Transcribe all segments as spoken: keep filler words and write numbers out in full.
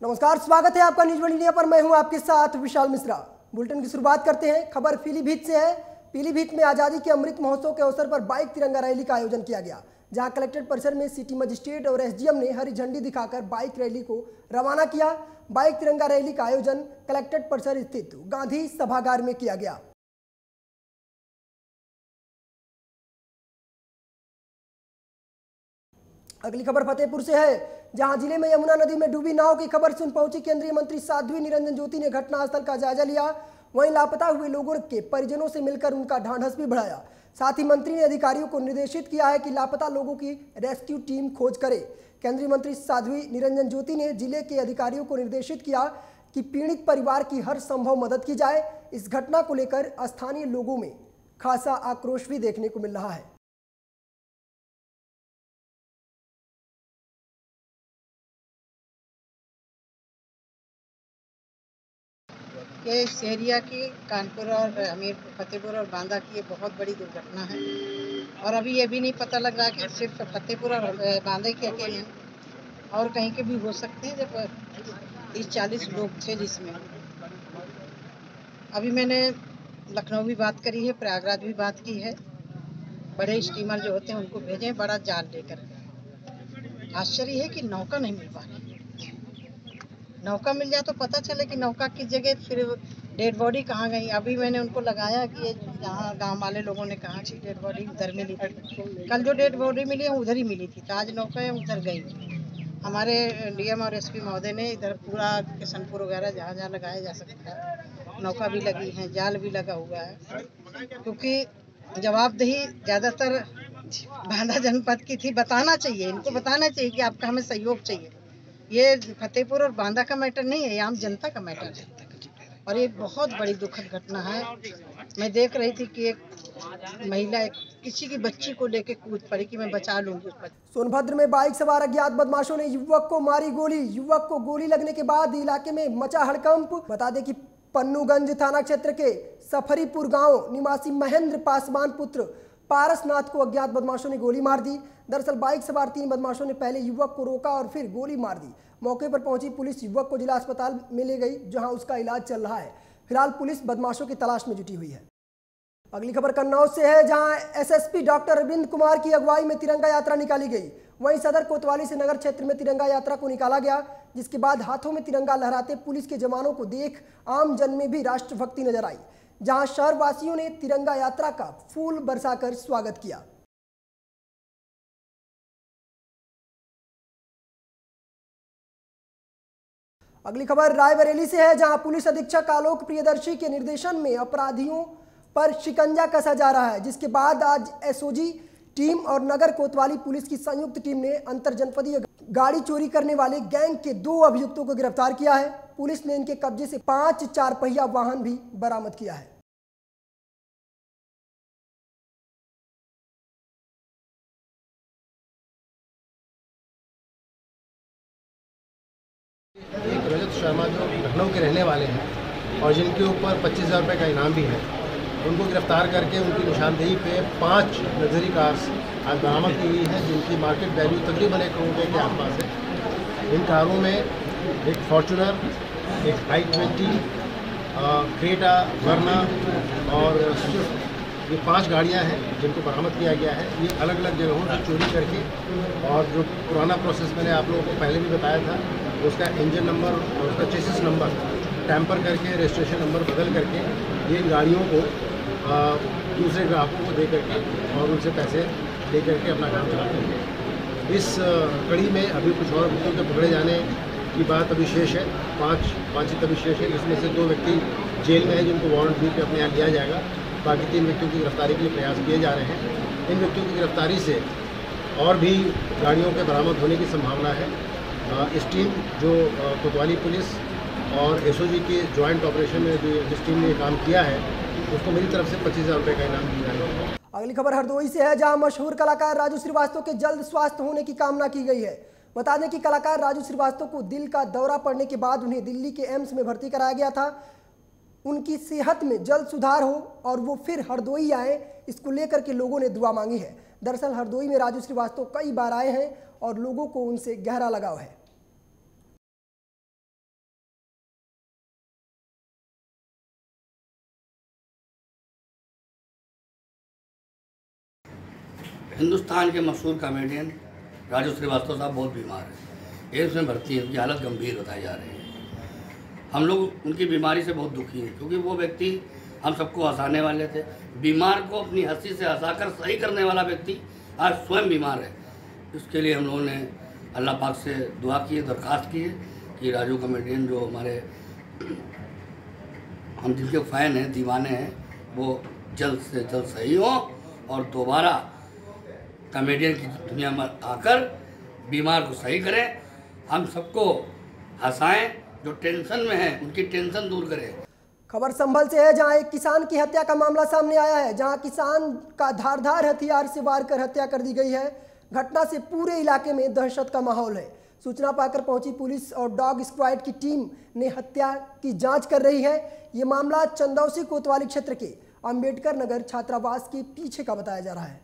नमस्कार, स्वागत है आपका न्यूज वन इंडिया पर। मैं हूं आपके साथ विशाल मिश्रा। बुलेटिन की शुरुआत करते हैं। खबर पीलीभीत से है। पीलीभीत में आजादी के अमृत महोत्सव के अवसर पर बाइक तिरंगा रैली का आयोजन किया गया, जहां कलेक्ट्रेट परिसर में सिटी मजिस्ट्रेट और एसडीएम ने हरी झंडी दिखाकर बाइक रैली को रवाना किया। बाइक तिरंगा रैली का आयोजन कलेक्ट्रेट परिसर स्थित गांधी सभागार में किया गया। अगली खबर फतेहपुर से है, जहां जिले में यमुना नदी में डूबी नाव की खबर सुन पहुंची केंद्रीय मंत्री साध्वी निरंजन ज्योति ने घटनास्थल का जायजा लिया। वहीं लापता हुए लोगों के परिजनों से मिलकर उनका ढांढस भी बढ़ाया। साथ ही मंत्री ने अधिकारियों को निर्देशित किया है कि लापता लोगों की रेस्क्यू टीम खोज करे। केंद्रीय मंत्री साध्वी निरंजन ज्योति ने जिले के अधिकारियों को निर्देशित किया कि पीड़ित परिवार की हर संभव मदद की जाए। इस घटना को लेकर स्थानीय लोगों में खासा आक्रोश भी देखने को मिल रहा है। ये इस एरिया की कानपुर और हमीरपुर, फतेहपुर और बांदा की ये बहुत बड़ी दुर्घटना है। और अभी ये भी नहीं पता लग रहा कि सिर्फ फतेहपुर और बांदा के अकेले हैं और कहीं के भी हो सकते हैं। जब तीस चालीस लोग थे जिसमें, अभी मैंने लखनऊ भी बात करी है, प्रयागराज भी बात की है। बड़े स्टीमर जो होते हैं उनको भेजें बड़ा जाल लेकर। आश्चर्य है कि नौका नहीं मिल पा रही। नौका मिल जाए तो पता चले कि नौका की जगह फिर डेड बॉडी कहाँ गई। अभी मैंने उनको लगाया कि जहाँ गांव वाले लोगों ने कहा कि डेड बॉडी उधर मिली थी। कल जो डेड बॉडी मिली है उधर ही मिली थी, तो आज नौका उधर गई। हमारे डीएम और एसपी महोदय ने इधर पूरा किशनपुर वगैरह जहाँ जहाँ लगाया जा सकता है नौका भी लगी है, जाल भी लगा हुआ है। क्योंकि जवाबदेही ज़्यादातर बांदा जनपद की थी। बताना चाहिए, इनको बताना चाहिए कि आपका हमें सहयोग चाहिए। ये फतेहपुर और बांदा का मैटर नहीं है, ये आम जनता का मैटर है और ये बहुत बड़ी दुखद घटना है। मैं देख रही थी कि एक महिला एक किसी की बच्ची को लेके कूद पड़ी कि मैं बचा लूंगी। सोनभद्र में बाइक सवार अज्ञात बदमाशों ने युवक को मारी गोली। युवक को गोली लगने के बाद इलाके में मचा हड़कंप। बता दें कि पन्नूगंज थाना क्षेत्र के सफरीपुर गांव निवासी महेंद्र पासवान पुत्र पारसनाथ को अज्ञात बदमाशों ने गोली मार दी। दरअसल बाइक सवार तीन बदमाशों ने पहले युवक को रोका और फिर गोली मार दी। मौके पर पहुंची पुलिस युवक को जिला अस्पताल में ले गई, जहां उसका इलाज चल रहा है। फिलहाल पुलिस बदमाशों की तलाश में जुटी हुई है। अगली खबर कन्नौज से है, जहां एसएसपी डॉक्टर अरविंद कुमार की अगुवाई में तिरंगा यात्रा निकाली गई। वहीं सदर कोतवाली से नगर क्षेत्र में तिरंगा यात्रा को निकाला गया, जिसके बाद हाथों में तिरंगा लहराते पुलिस के जवानों को देख आम जन में भी राष्ट्रभक्ति नजर आई, जहां शहर वासियों ने तिरंगा यात्रा का फूल बरसाकर स्वागत किया। अगली खबर रायबरेली से है, जहां पुलिस अधीक्षक आलोक प्रियदर्शी के निर्देशन में अपराधियों पर शिकंजा कसा जा रहा है, जिसके बाद आज एसओजी टीम और नगर कोतवाली पुलिस की संयुक्त टीम ने अंतर जनपदीय गाड़ी चोरी करने वाले गैंग के दो अभियुक्तों को गिरफ्तार किया है। पुलिस ने इनके कब्जे से पांच चार पहिया वाहन भी बरामद किया है। एक रजत शर्मा जो लखनऊ के रहने वाले हैं और जिनके ऊपर पच्चीस हज़ार रुपये का इनाम भी है, उनको गिरफ्तार करके उनकी निशानदेही पे पांच लग्जरी कार्स आज बरामद की गई है, जिनकी मार्केट वैल्यू तकरीबन एक करोड़ रुपये के आसपास है। इन कारों में एक फॉर्चुनर, एक आई ट्वेंटी, क्रेटा, वर्ना और स्विफ्ट, ये पांच गाड़ियां हैं जिनको बरामद किया गया है। ये अलग अलग जगहों से चोरी करके, और जो पुराना प्रोसेस मैंने आप लोगों को पहले भी बताया था, उसका इंजन नंबर और उसका चेसिस नंबर टैंपर करके, रजिस्ट्रेशन नंबर बदल करके ये गाड़ियों को आ, दूसरे ग्राहकों को दे करके और उनसे पैसे दे करके अपना काम चलाते हैं। इस कड़ी में अभी कुछ और व्यक्तियों के पकड़े जाने की बात अभी शेष है। पाँच पाँच ही तभी शेष है, इसमें से दो व्यक्ति जेल में है जिनको वारंट भी अपने यहाँ लिया जाएगा। बाकी तीन व्यक्तियों की गिरफ्तारी के लिए प्रयास किए जा रहे हैं। इन व्यक्तियों की गिरफ्तारी से और भी गाड़ियों के बरामद होने की संभावना है। इस टीम जो कोतवाली पुलिस और एसओजी के ज्वाइंट ऑपरेशन में जो जिस टीम ने काम किया है, उसको मेरी तरफ से पच्चीस हज़ार रुपये का इनाम दिया है। अगली खबर हरदोई से है, जहां मशहूर कलाकार राजू श्रीवास्तव के जल्द स्वास्थ्य होने की कामना की गई है। बता दें कि कलाकार राजू श्रीवास्तव को दिल का दौरा पड़ने के बाद उन्हें दिल्ली के एम्स में भर्ती कराया गया था। उनकी सेहत में जल्द सुधार हो और वो फिर हरदोई आए, इसको लेकर के लोगों ने दुआ मांगी है। दरअसल हरदोई में राजू श्रीवास्तव कई बार आए हैं और लोगों को उनसे गहरा लगाव है। हिंदुस्तान के मशहूर कॉमेडियन राजू श्रीवास्तव साहब बहुत बीमार हैं, एम्स में भर्ती हैं, उनकी हालत गंभीर बताई जा रही है। हम लोग उनकी बीमारी से बहुत दुखी हैं, क्योंकि वो व्यक्ति हम सबको हंसाने वाले थे। बीमार को अपनी हंसी से हंसाकर सही करने वाला व्यक्ति आज स्वयं बीमार है। इसके लिए हम लोगों ने अल्लाह पाक से दुआ की है, दरख्वास्त की है कि राजू कॉमेडियन जो हमारे हम जिनके फ़ैन हैं, दीवाने हैं, वो जल्द से जल्द सही हों और दोबारा कॉमेडियन की दुनिया में आकर बीमार को सही करें, हम सबको हंसाएं, जो टेंशन में हैं उनकी टेंशन दूर करें। खबर संभल से है, जहां एक किसान की हत्या का मामला सामने आया है, जहां किसान का धारदार हथियार से वार कर हत्या कर दी गई है। घटना से पूरे इलाके में दहशत का माहौल है। सूचना पाकर पहुंची पुलिस और डॉग स्क्वाड की टीम ने हत्या की जांच कर रही है। ये मामला चंदौसी कोतवाली क्षेत्र के अंबेडकर नगर छात्रावास के पीछे का बताया जा रहा है।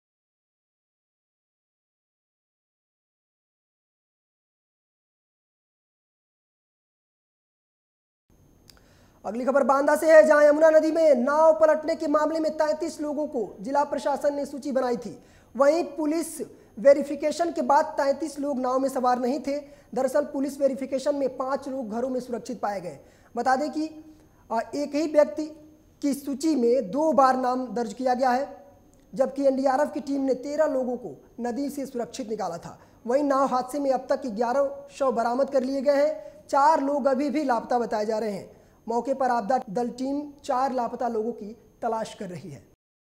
अगली खबर बांदा से है, जहां यमुना नदी में नाव पलटने के मामले में तैंतीस लोगों को जिला प्रशासन ने सूची बनाई थी। वहीं पुलिस वेरिफिकेशन के बाद तैंतीस लोग नाव में सवार नहीं थे। दरअसल पुलिस वेरिफिकेशन में पांच लोग घरों में सुरक्षित पाए गए। बता दें कि एक ही व्यक्ति की सूची में दो बार नाम दर्ज किया गया है, जबकि एनडीआरएफ की टीम ने तेरह लोगों को नदी से सुरक्षित निकाला था। वहीं नाव हादसे में अब तक ग्यारह शव बरामद कर लिए गए हैं। चार लोग अभी भी लापता बताए जा रहे हैं। मौके पर आपदा दल टीम चार लापता लोगों की तलाश कर रही है।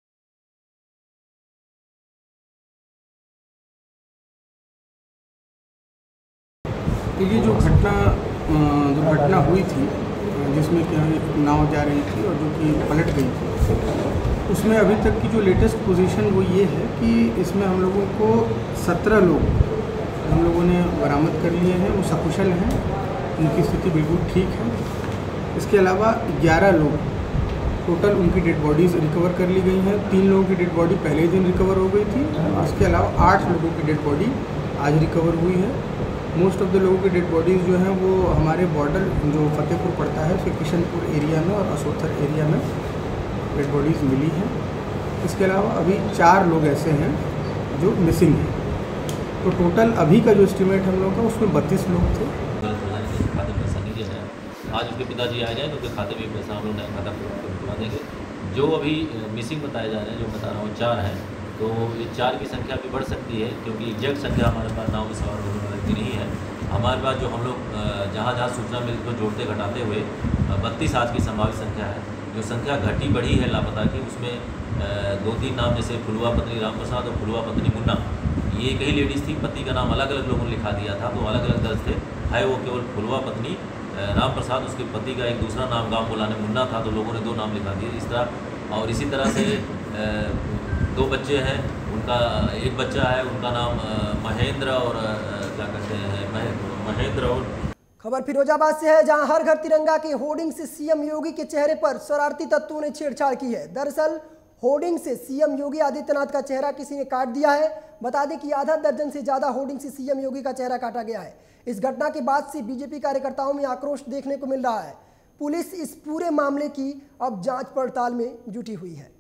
ये जो घटना जो घटना हुई थी, जिसमें कि नाव जा रही थी और जो कि पलट गई थी, उसमें अभी तक की जो लेटेस्ट पोजीशन वो ये है कि इसमें हम लोगों को सत्रह लोग हम लोगों ने बरामद कर लिए हैं, वो सकुशल हैं, उनकी स्थिति बिल्कुल ठीक है। इसके अलावा ग्यारह लोग टोटल उनकी डेड बॉडीज़ रिकवर कर ली गई हैं। तीन लोगों की डेड बॉडी पहले ही दिन रिकवर हो गई थी और इसके अलावा आठ लोगों की डेड बॉडी आज रिकवर हुई है। मोस्ट ऑफ द लोगों की डेड बॉडीज़ जो हैं वो हमारे बॉर्डर जो फतेहपुर पड़ता है, उसके किशनपुर एरिया में और असोथर एरिया में डेड बॉडीज़ मिली हैं। इसके अलावा अभी चार लोग ऐसे हैं जो मिसिंग हैं। तो टोटल अभी का जो एस्टिमेट हम लोग का उसमें बत्तीस लोग थे। खाते पैसा नहीं दिया है, आज उसके पिताजी आ जाए तो उसके खाते में पैसा हम लोग नया खाता खुलवा देंगे। जो अभी मिसिंग बताए जा रहे हैं, जो बता रहा हूँ चार हैं, तो ये चार की संख्या भी बढ़ सकती है, क्योंकि एग्जैक्ट संख्या हमारे पास नाव में सवार होने वाले की नहीं है। हमारे पास जो हम लोग जहाँ जहाँ सूचना मिली को जोड़ते घटाते हुए बत्तीस आज की संभावित संख्या है। जो संख्या घटी बढ़ी है लापता की, उसमें दो तीन नाम जैसे फुलवा पत्नी राम प्रसाद और फुलवा पत्नी मुन्ना, ये एक ही लेडीज़ थी। पति का नाम अलग अलग लोगों ने लिखा दिया था, तो अलग अलग दर्ज थे। है वो केवल फुलवा पत्नी राम प्रसाद, उसके पति का एक दूसरा नाम गांव बुलाने मुन्ना था, तो लोगों ने दो नाम लिखा दिए इस तरह। और इसी तरह से दो बच्चे हैं, उनका एक बच्चा है, उनका नाम महेंद्र और क्या कहते हैं महेंद्र और खबर फिरोजाबाद से है, जहां हर घर तिरंगा के होर्डिंग से सीएम योगी के चेहरे पर शरारती तत्वों ने छेड़छाड़ की है। दरअसल होर्डिंग से सीएम योगी आदित्यनाथ का चेहरा किसी ने काट दिया है। बता दें कि आधा दर्जन से ज्यादा होर्डिंग से सीएम योगी का चेहरा काटा गया है। इस घटना के बाद से बीजेपी कार्यकर्ताओं में आक्रोश देखने को मिल रहा है। पुलिस इस पूरे मामले की अब जांच पड़ताल में जुटी हुई है।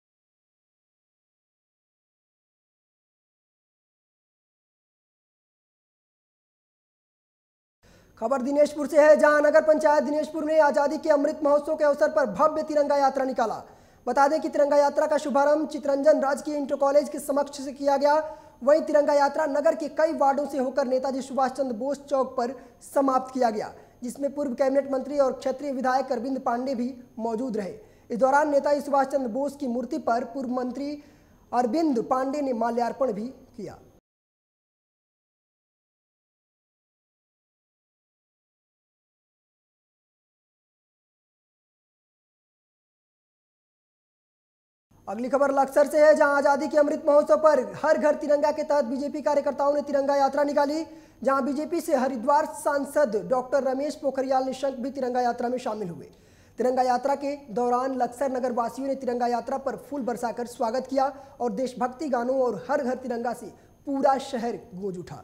खबर दिनेशपुर से है, जहां नगर पंचायत दिनेशपुर ने आजादी के अमृत महोत्सव के अवसर पर भव्य तिरंगा यात्रा निकाला। बता दें कि तिरंगा यात्रा का शुभारंभ चितरंजन राजकीय इंटर कॉलेज के समक्ष से किया गया। वहीं तिरंगा यात्रा नगर के कई वार्डों से होकर नेताजी सुभाष चंद्र बोस चौक पर समाप्त किया गया, जिसमें पूर्व कैबिनेट मंत्री और क्षेत्रीय विधायक अरविंद पांडे भी मौजूद रहे। इस दौरान नेताजी सुभाष चंद्र बोस की मूर्ति पर पूर्व मंत्री अरविंद पांडे ने माल्यार्पण भी किया। अगली खबर लक्सर से है, जहां आजादी के अमृत महोत्सव पर हर घर तिरंगा के तहत बीजेपी कार्यकर्ताओं ने तिरंगा यात्रा निकाली, जहां बीजेपी से हरिद्वार सांसद डॉक्टर रमेश पोखरियाल निशंक भी तिरंगा यात्रा में शामिल हुए। तिरंगा यात्रा के दौरान लक्सर नगर वासियों ने तिरंगा यात्रा पर फूल बरसाकर स्वागत किया और देशभक्ति गानों और हर घर तिरंगा से पूरा शहर गूंज उठा।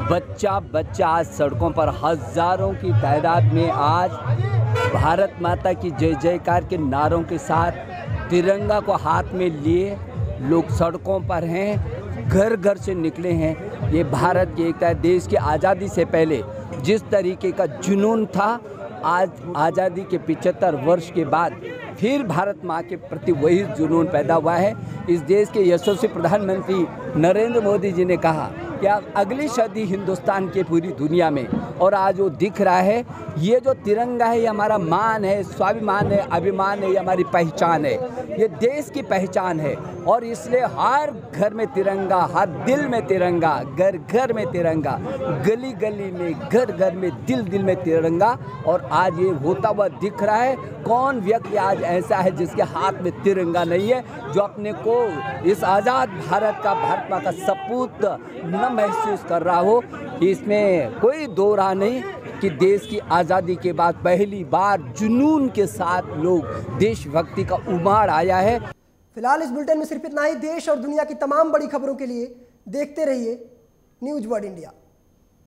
बच्चा बच्चा आज सड़कों पर हजारों की तादाद में आज भारत माता की जय जयकार के नारों के साथ तिरंगा को हाथ में लिए लोग सड़कों पर हैं, घर घर से निकले हैं। ये भारत की एकता है। देश की आज़ादी से पहले जिस तरीके का जुनून था, आज आज़ादी के पचहत्तर वर्ष के बाद फिर भारत माँ के प्रति वही जुनून पैदा हुआ है। इस देश के यशस्वी प्रधानमंत्री नरेंद्र मोदी जी ने कहा कि अगली सदी हिंदुस्तान की पूरी दुनिया में, और आज वो दिख रहा है। ये जो तिरंगा है ये हमारा मान है, स्वाभिमान है, अभिमान है, ये हमारी पहचान है, ये देश की पहचान है। और इसलिए हर घर में तिरंगा, हर दिल में तिरंगा, घर घर में तिरंगा, गली गली में, घर घर में, दिल दिल में तिरंगा। और आज ये होता हुआ दिख रहा है। कौन व्यक्ति आज ऐसा है जिसके हाथ में तिरंगा नहीं है, जो अपने को इस आज़ाद भारत का, भारत माँ का सपूत न महसूस कर रहा हो। इसमें कोई दो राह नहीं कि देश की आज़ादी के बाद पहली बार जुनून के साथ लोग देशभक्ति का उमाड़ आया है। फिलहाल इस बुलेटिन में सिर्फ इतना ही। देश और दुनिया की तमाम बड़ी खबरों के लिए देखते रहिए न्यूज़ वर्ल्ड इंडिया।